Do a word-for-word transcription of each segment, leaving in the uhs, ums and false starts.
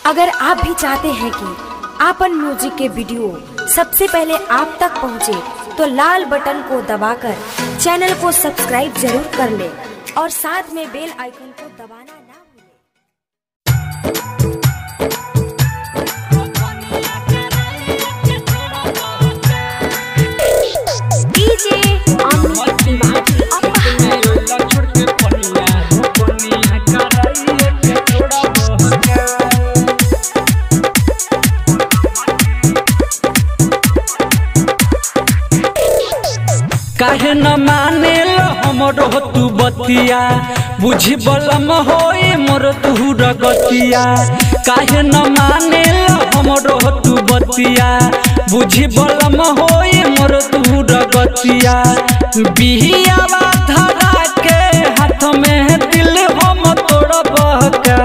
अगर आप भी चाहते हैं कि आपन म्यूजिक के वीडियो सबसे पहले आप तक पहुंचे, तो लाल बटन को दबाकर चैनल को सब्सक्राइब जरूर कर ले और साथ में बेल आइकन को दबाना ना भूलें। डीजे अमित तिवारी काहे न माने लो हमरो तू बतिया, बुझी बलम होई मोर तू रगतिया। काहे न माने लो हमरो तू बतिया, बुझी बलम होई मोर तू रगतिया। बिहियावा धरा के हाथ में दिल हम तोड़ब का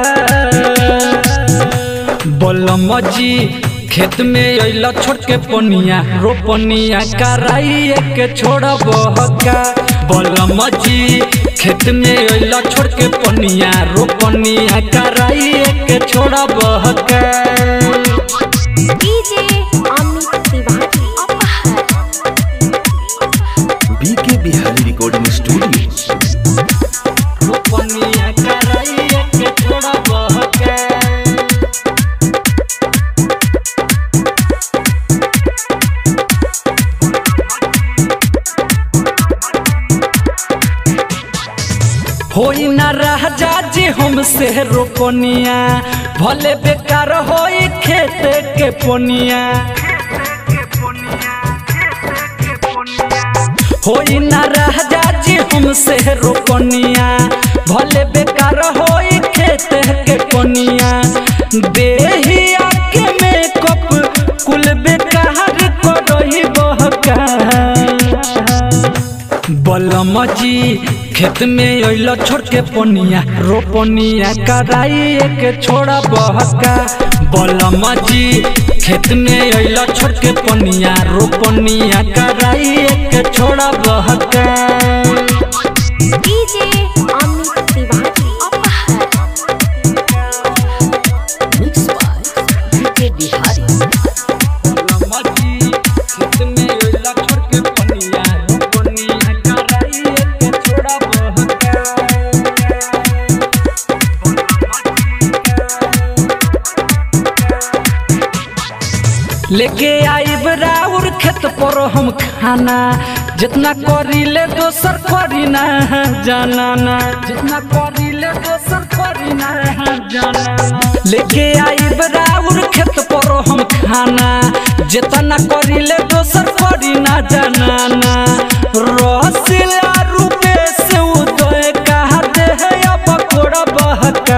बलम जी। खेत में अइला छोड़ के पनिया रोपनिया कराइए के छोड़ब का बलम जी। खेत में अइला छोड़ के पनिया रोपनिया कराइए के छोड़ब का। डीजे अमित तिवारी बीके बिहारी रिकॉर्डिंग स्टूडियो। रोपनिया कराइए के छोड़ब का। होई ना राजा जी हमसे रोपनिया, भले बेकार होई खेत के पोनिया। होई ना राजा जी हमसे रोपनिया, भले बेकार होई खेत के पोनिया। देहिया के मेकअप कुल बेकार करही बहका बलम जी। खेत में अइला छोड़ के पनिया रोपनिया कराइए के छोड़ब का बलम जी। खेत में अइला छोड़ के पनिया रोपनिया कराइए के छोड़ब का। DJ Amit Tiwari mix by BK Bihari. बलम जी खेत में अइला छोड़ के पनिया रोपनिया कराइए के छोड़ब का। लेके आई बराउर खेत पर हम खाना, जितना करी ले दोसर करी ना जाना ना। जितना करी ले दोसर करी ना जाना। लेके आई बराउर खेत पर हम खाना, जितना करी ले दोसर करी ना जाना ना। रसिला रूपे से उदय कहा दे अब कोड़ा बहका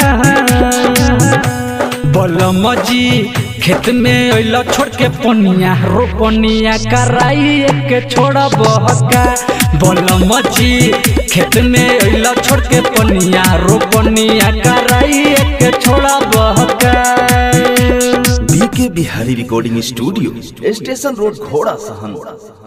बलम जी। खेत में अइला छोड़ के पनिया रोपनिया कराइए के छोड़ब का बलम जी। खेत में अइला छोड़ के पनिया रोपनिया कराइए के छोड़ब का। BK Bihari recording studio, station road, घोड़ा सहन।